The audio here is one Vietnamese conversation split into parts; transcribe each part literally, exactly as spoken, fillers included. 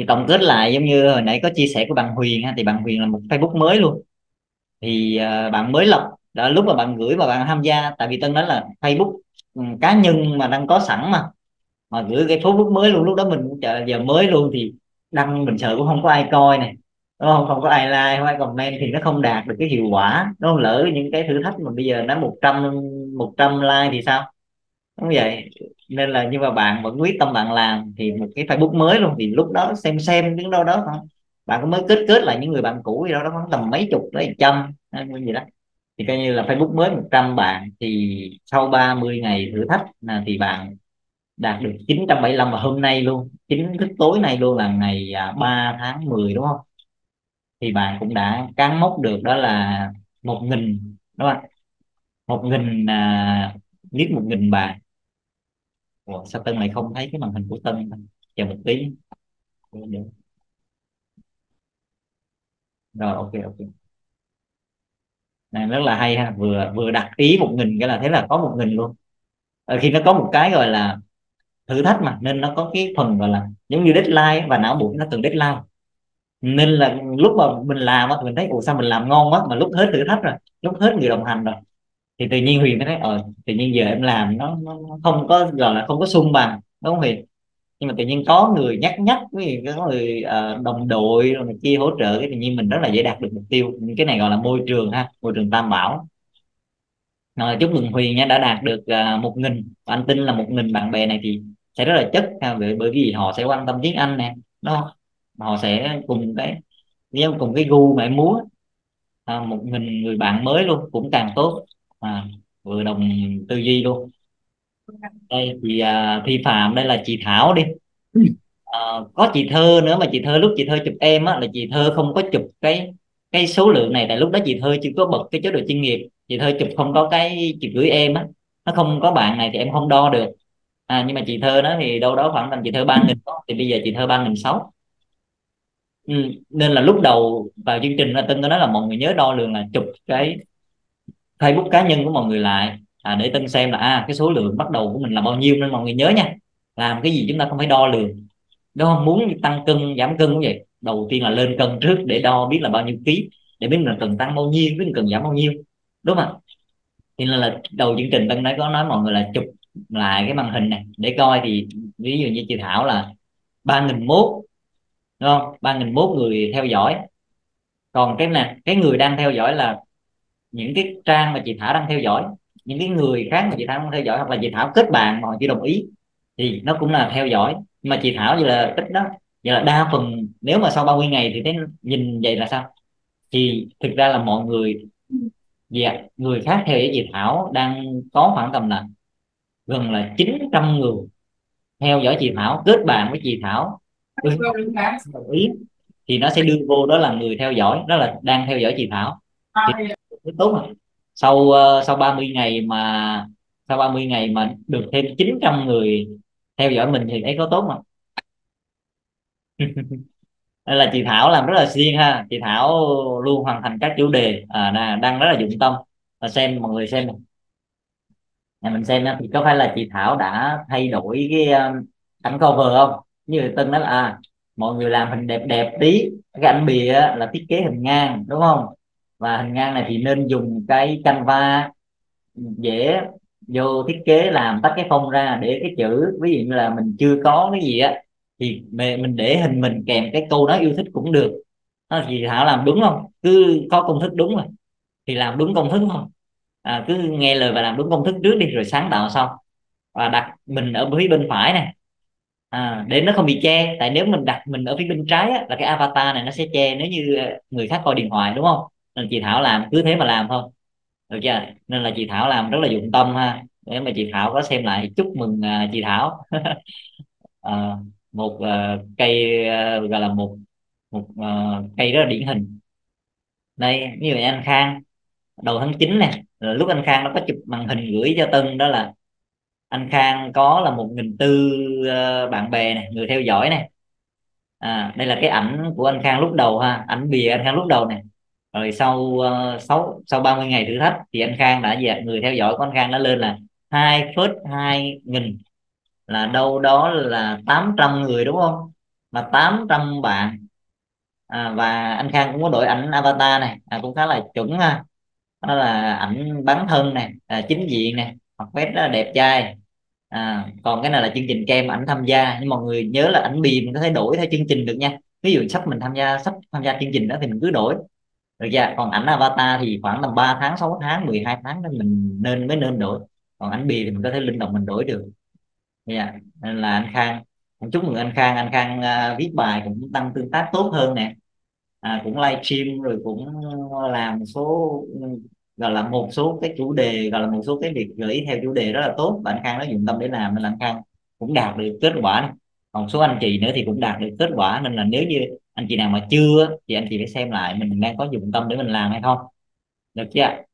Thì tổng kết lại giống như hồi nãy có chia sẻ của bạn Huyền ha, thì bạn Huyền là một Facebook mới luôn. Thì ờ, bạn mới lập đó, lúc mà bạn gửi và bạn tham gia, tại vì Tân nói là Facebook ừ, cá nhân mà đang có sẵn mà mà gửi cái Facebook mới luôn, lúc đó mình cũng chờ giờ mới luôn thì đăng mình sợ cũng không có ai coi này, đúng không, không có ai like, không ai comment thì nó không đạt được cái hiệu quả. Nó lỡ những cái thử thách mà bây giờ nó một trăm một trăm like thì sao, đúng vậy. Nên là nhưng mà bạn vẫn quyết tâm bạn làm thì một cái Facebook mới luôn, thì lúc đó xem xem đứng đâu đó khoảng, bạn có mới kết kết lại những người bạn cũ gì đó, đó khoảng tầm mấy chục tới trăm hay gì đó, thì coi như là Facebook mới một trăm bạn. Thì sau ba mươi ngày thử thách là thì bạn đạt được chín trăm bảy mươi lăm, và hôm nay luôn chính thức tối nay luôn là ngày à, ba tháng mười đúng không, thì bạn cũng đã cán mốc được đó là một nghìn, đúng không, một nghìn à, lít một nghìn bạn. Ủa, sao Tân lại không thấy cái màn hình của Tân ta? Chờ một tí. Rồi, ok ok. Này rất là hay ha, vừa vừa đặt ý một nghìn cái là thế là có một nghìn luôn. Ở khi nó có một cái gọi là thử thách mà, nên nó có cái phần gọi là giống như deadline ấy, và não bộ nó cần deadline. Nên là lúc mà mình làm á thì mình thấy ủa sao mình làm ngon quá, mà lúc hết thử thách rồi, lúc hết người đồng hành rồi, thì tự nhiên Huyền mới thấy ờ tự nhiên giờ em làm nó, nó nó không có gọi là không có sung bằng, đúng không Huyền? Nhưng mà tự nhiên có người nhắc nhắc với có người ờ, đồng đội rồi này kia hỗ trợ, cái tự nhiên mình rất là dễ đạt được mục tiêu. Những cái này gọi là môi trường ha, môi trường tam bảo. Rồi, chúc mừng Huyền nha, đã đạt được uh, một nghìn. Anh tin là một nghìn bạn bè này thì sẽ rất là chất ha, bởi bởi vì họ sẽ quan tâm tiếng Anh nè, đó, họ sẽ cùng cái với cùng cái gu mà em muốn. À, một nghìn người bạn mới luôn cũng càng tốt, à, vừa đồng tư duy luôn. Đây thì à, Thi Phạm, đây là chị Thảo đi. Ờ, có chị Thơ nữa, mà chị Thơ lúc chị Thơ chụp em á là chị Thơ không có chụp cái cái số lượng này, tại lúc đó chị Thơ chưa có bật cái chế độ chuyên nghiệp, chị Thơ chụp không có cái chị gửi em á, nó không có bạn này thì em không đo được. À, nhưng mà chị Thơ nó thì đâu đó khoảng tầm chị Thơ ba nghìn đó, thì bây giờ chị Thơ ba nghìn sáu. Ừ, nên là lúc đầu vào chương trình là Tân có nói là mọi người nhớ đo lường là chụp cái Facebook cá nhân của mọi người lại, à, để Tân xem là à cái số lượng bắt đầu của mình là bao nhiêu. Nên mọi người nhớ nha, làm cái gì chúng ta không phải đo lường, đúng không? Muốn tăng cân giảm cân cũng vậy, đầu tiên là lên cân trước để đo biết là bao nhiêu ký, để biết mình cần tăng bao nhiêu, biết mình cần giảm bao nhiêu, đúng không? Cho nên là đầu chương trình Tân đã có nói mọi người là chụp lại cái màn hình này để coi. Thì ví dụ như chị Thảo là ba nghìn mốt, đúng không, ba nghìn mốt người theo dõi. Còn cái nè, cái người đang theo dõi là những cái trang mà chị Thảo đang theo dõi, những cái người khác mà chị Thảo đang theo dõi, hoặc là chị Thảo kết bạn mà họ chỉ đồng ý thì nó cũng là theo dõi. Nhưng mà chị Thảo vậy là ít đó. Vậy là đa phần nếu mà sau ba mươi ngày thì thấy nhìn vậy là sao, thì thực ra là mọi người, dạ, người khác theo dõi chị Thảo đang có khoảng tầm là gần là chín trăm người theo dõi chị Thảo, kết bạn với chị Thảo, ừ, đồng ý, thì nó sẽ đưa vô đó là người theo dõi, đó là đang theo dõi chị Thảo. Thì rất tốt mà. Sau ờ, sau ba mươi ngày mà sau ba mươi ngày mà được thêm chín trăm người theo dõi mình thì thấy có tốt mà. Đây là chị Thảo làm rất là siêng ha, chị Thảo luôn hoàn thành các chủ đề, à, đang, đang rất là dụng tâm. Và xem mọi người xem này. Nhà mình xem nha, thì có phải là chị Thảo đã thay đổi cái um, ảnh cover không? Như Tân nói là à, mọi người làm hình đẹp đẹp tí, cái ảnh bìa á, là thiết kế hình ngang, đúng không? Và hình ngang này thì nên dùng cái Canva dễ vô thiết kế, làm tách cái phông ra để cái chữ, ví dụ như là mình chưa có cái gì á thì mình mình để hình mình kèm cái câu nói yêu thích cũng được. Đó, chị Thảo làm đúng không? Cứ có công thức đúng rồi thì làm đúng công thức không, à, cứ nghe lời và làm đúng công thức trước đi rồi sáng tạo sau. Và đặt mình ở phía bên phải này, à, để nó không bị che, tại nếu mình đặt mình ở phía bên trái á, là cái avatar này nó sẽ che nếu như ờ, người khác coi điện thoại, đúng không? Nên chị Thảo làm cứ thế mà làm thôi, được chưa? Nên là chị Thảo làm rất là dụng tâm ha. Để mà chị Thảo có xem lại thì chúc mừng à, chị Thảo. Ờ, một ờ, cây ờ, gọi là một một ờ, cây rất là điển hình. Đây ví dụ như anh Khang đầu tháng chín nè, là lúc anh Khang nó có chụp màn hình gửi cho Tân, đó là anh Khang có là một nghìn tư ờ, bạn bè này, người theo dõi này. À, đây là cái ảnh của anh Khang lúc đầu ha, ảnh bìa anh Khang lúc đầu này. Rồi sau uh, sáu sau ba mươi ngày thử thách thì anh Khang đã dạt, người theo dõi của anh Khang đã lên là hai phẩy hai nghìn, là đâu đó là tám trăm người, đúng không? là tám trăm bạn. À, và anh Khang cũng có đổi ảnh avatar này, à, cũng khá là chuẩn ha. Đó là ảnh bán thân này, à, chính diện này, hoặc vest rất là đẹp trai. À, còn cái này là chương trình kem ảnh tham gia, nhưng mọi người nhớ là ảnh bì mình có thể đổi theo chương trình được nha. Ví dụ sắp mình tham gia sắp tham gia chương trình đó thì mình cứ đổi được chưa. Còn ảnh avatar thì khoảng tầm ba tháng, sáu tháng, mười hai tháng nên mình nên mới nên đổi. Còn ảnh bì thì mình có thể linh động mình đổi được. Dạ. Nên là anh Khang, anh chúc mừng anh Khang. Anh Khang à, viết bài cũng tăng tương tác tốt hơn nè, à, cũng live stream rồi cũng làm một số, gọi là một số cái chủ đề, gọi là một số cái việc gợi ý theo chủ đề rất là tốt, và anh Khang nó dụng tâm để làm nên là anh Khang cũng đạt được kết quả này. Còn số anh chị nữa thì cũng đạt được kết quả, nên là nếu như anh chị nào mà chưa thì anh chị phải xem lại mình đang có dụng tâm để mình làm hay không, được chưa.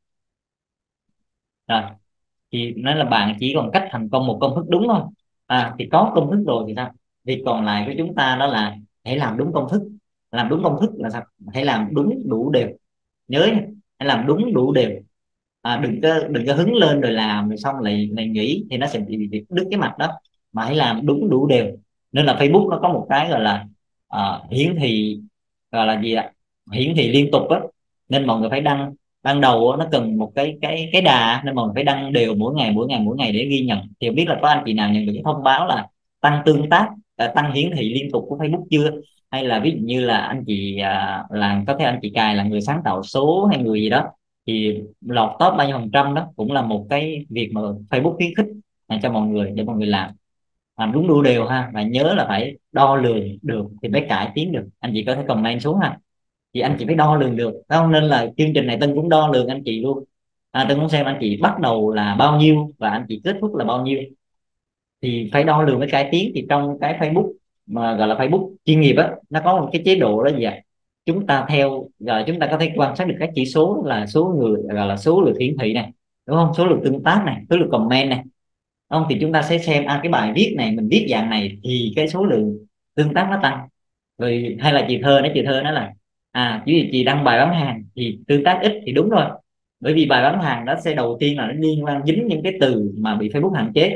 Rồi, thì nói là bạn chỉ còn cách thành công một công thức đúng không. À, thì có công thức rồi thì sao, việc còn lại của chúng ta đó là hãy làm đúng công thức. Làm đúng công thức là sao, hãy làm đúng đủ đều. Nhớ nha, hãy làm đúng đủ đều. À, đừng có đừng có hứng lên rồi làm rồi xong lại lại nghỉ thì nó sẽ bị, bị đứt cái mạch đó. Mà hãy làm đúng đủ đều. Nên là Facebook nó có một cái gọi là à, hiển thị, gọi là gì ạ, hiển thị liên tục á. Nên mọi người phải đăng, ban đầu á, nó cần một cái cái cái đà, nên mọi người phải đăng đều mỗi ngày mỗi ngày mỗi ngày để ghi nhận. Thì không biết là có anh chị nào nhận được cái thông báo là tăng tương tác, à, tăng hiển thị liên tục của Facebook chưa. Hay là ví dụ như là anh chị à, là có thể anh chị cài là người sáng tạo số hay người gì đó, thì lọt top bao nhiêu phần trăm đó cũng là một cái việc mà Facebook khuyến khích à, cho mọi người để mọi người làm. Làm đúng đủ đều ha, và nhớ là phải đo lường được thì mới cải tiến được. Anh chị có thể comment xuống ha, thì anh chị phải đo lường được, phải không. Nên là chương trình này Tân cũng đo lường anh chị luôn. À, Tân cũng xem anh chị bắt đầu là bao nhiêu và anh chị kết thúc là bao nhiêu, thì phải đo lường với cải tiến. Thì trong cái Facebook mà gọi là Facebook chuyên nghiệp á, nó có một cái chế độ đó gì ạ, chúng ta theo rồi chúng ta có thể quan sát được các chỉ số là số người, gọi là số lượt hiển thị này, đúng không, số lượt tương tác này, số lượt comment này, đúng không. Thì chúng ta sẽ xem à, cái bài viết này mình viết dạng này thì cái số lượng tương tác nó tăng. Rồi hay là chị thơ nói chị thơ nói là à chứ chị đăng bài bán hàng thì tương tác ít, thì đúng rồi. Bởi vì bài bán hàng nó sẽ đầu tiên là nó liên quan dính những cái từ mà bị Facebook hạn chế.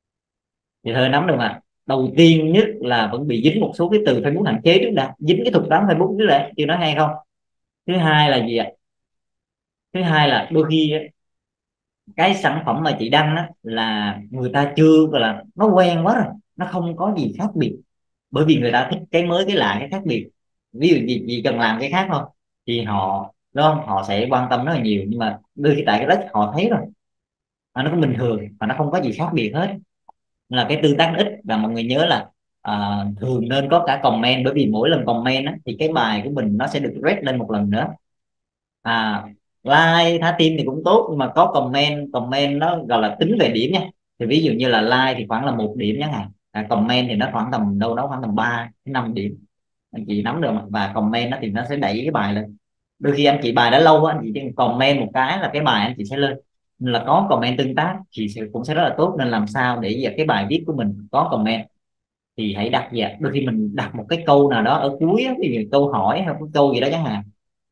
Thì thơ nắm được mà, đầu tiên nhất là vẫn bị dính một số cái từ Facebook hạn chế trước đã, dính cái thuật toán Facebook trước đã, chưa nói hay không. Thứ hai là gì ạ, thứ hai là đôi khi cái sản phẩm mà chị đăng á, là người ta chưa, gọi là nó quen quá rồi, nó không có gì khác biệt. Bởi vì người ta thích cái mới cái lạ cái khác biệt. Ví dụ gì chỉ cần làm cái khác thôi thì họ, đúng không, họ sẽ quan tâm rất là nhiều. Nhưng mà đôi khi tại cái đó họ thấy rồi, mà nó cũng bình thường và nó không có gì khác biệt hết. Nên là cái tương tác nó ít. Và mọi người nhớ là à, thường nên có cả comment, bởi vì mỗi lần comment á, thì cái bài của mình nó sẽ được rate lên một lần nữa. À, like thả tim thì cũng tốt, nhưng mà có comment, comment nó gọi là tính về điểm nha. Thì ví dụ như là like thì khoảng là một điểm chẳng hạn, à, comment thì nó khoảng tầm đâu đó khoảng tầm ba đến năm điểm. Anh chị nắm được mà. Và comment nó thì nó sẽ đẩy cái bài lên. Đôi khi anh chị bài đã lâu á, anh chị chỉ cần comment một cái là cái bài anh chị sẽ lên. Nên là có comment tương tác thì sẽ, cũng sẽ rất là tốt. Nên làm sao để cái bài viết của mình có comment thì hãy đặt gì ạ? Đôi khi mình đặt một cái câu nào đó ở cuối á, ví dụ câu hỏi hay cái câu gì đó chẳng hạn,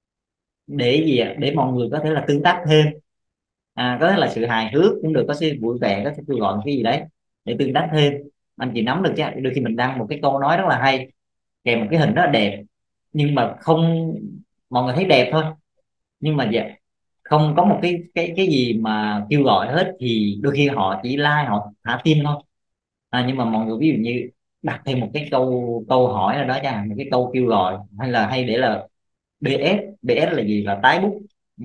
để gì ạ, để mọi người có thể là tương tác thêm. À, có thể là sự hài hước cũng được, có sự vui vẻ, có thể kêu gọi cái gì đấy để tương tác thêm. Anh chị nắm được chứ. Đôi khi mình đăng một cái câu nói rất là hay kèm một cái hình rất là đẹp, nhưng mà không, mọi người thấy đẹp thôi, nhưng mà dạ, không có một cái cái cái gì mà kêu gọi hết, thì đôi khi họ chỉ like, họ thả tim thôi. À, nhưng mà mọi người ví dụ như đặt thêm một cái câu câu hỏi nào đó, chẳng hạn một cái câu kêu gọi, hay là hay để là bê ép. bê ép là gì, là tái bút. Ừ.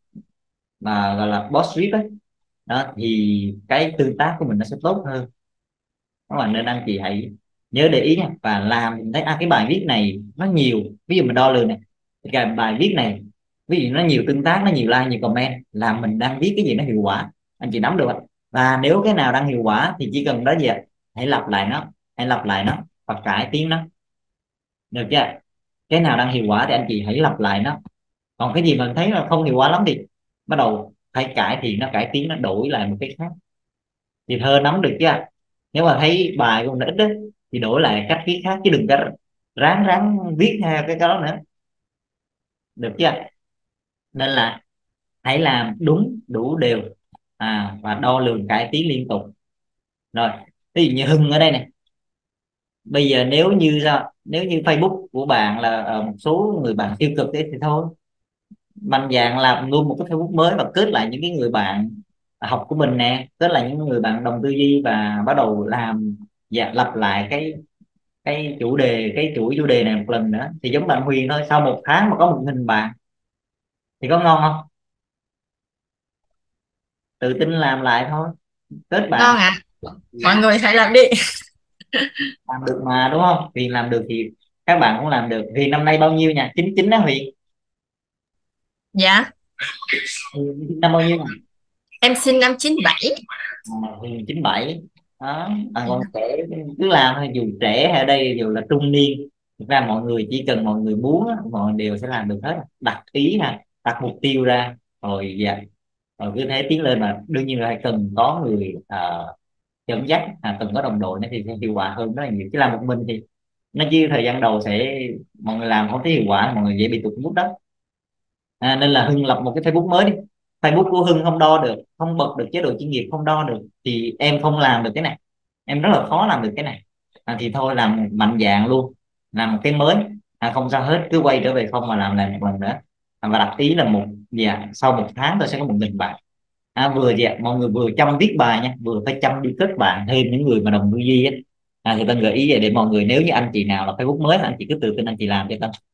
Mà gọi là boss rip ấy. Đó thì cái tương tác của mình nó sẽ tốt hơn. Các bạn nên anh chị hãy nhớ để ý nha, và làm mình thấy à, cái bài viết này nó nhiều, ví dụ mình đo lường này, thì cái bài viết này ví dụ nó nhiều tương tác, nó nhiều like, nhiều comment, là mình đang viết cái gì nó hiệu quả. Anh chị nắm được không? Và nếu cái nào đang hiệu quả thì chỉ cần đó gì ạ, hãy lặp lại nó, hãy lặp lại nó và cải tiến nó, được chưa. Cái nào đang hiệu quả thì anh chị hãy lặp lại nó. Còn cái gì mà thấy là không hiệu quả lắm thì bắt đầu phải cải thiện nó, cải tiến nó, đổi lại một cái khác. Thì thơ nắm được chưa. Nếu mà thấy bài của mình ít đó, thì đổi lại cách viết khác, chứ đừng có ráng ráng viết theo cái đó nữa, được chưa. Nên là hãy làm đúng đủ đều, à, và đo lường cải tiến liên tục. Rồi ví dụ như Hưng ở đây này, Bây giờ nếu như sao, nếu như Facebook của bạn là ờ, một số người bạn tiêu cực ấy, thì thôi mạnh dạn làm luôn một cái Facebook mới và kết lại những cái người bạn học của mình nè, kết lại những người bạn đồng tư duy và bắt đầu làm, dạ, lặp lại cái cái chủ đề cái chuỗi chủ đề này một lần nữa, thì giống bạn Huyền thôi, sau một tháng mà có một nghìn bạn thì có ngon không? Tự tin làm lại thôi, kết bạn. Ngon ạ. Mọi người hãy làm đi. Làm được mà đúng không? Huyền làm được thì các bạn cũng làm được. Huyền năm nay bao nhiêu nha? Chín chín đó Huyền. Dạ, Huyền năm bao nhiêu nè? em sinh năm chín bảy. À, Huyền chín bảy đó. À, còn trẻ cứ làm thôi, dù trẻ hay ở đây dù là trung niên, thực ra mọi người chỉ cần mọi người muốn á, mọi người đều sẽ làm được hết. Đặt ý ha, đặt mục tiêu ra rồi, dạ, rồi cứ thế tiến lên. Mà đương nhiên là cần có người uh, dẫn dắt, à, cần có đồng đội nó thì sẽ hiệu quả hơn rất là nhiều. Chứ làm một mình thì nó chỉ thời gian đầu sẽ mọi người làm không thấy hiệu quả, mọi người dễ bị tụt mood đó. À, nên là Hưng lập một cái Facebook mới đi. Facebook của Hưng không đo được, không bật được chế độ chuyên nghiệp, không đo được, thì em không làm được cái này, em rất là khó làm được cái này. À, thì thôi làm mạnh dạn luôn, làm một cái mới. À, không sao hết, cứ quay trở về không mà làm lại một lần nữa. À, và đặt ý là một, dạ, sau một tháng tôi sẽ có một nghìn bạn. À, vừa dạ, mọi người vừa chăm viết bài nha, vừa phải chăm đi kết bạn thêm những người mà đồng tư duy á. À, thì Tân gợi ý vậy để mọi người, nếu như anh chị nào là Facebook mới, anh chị cứ tự tin anh chị làm cho Tân.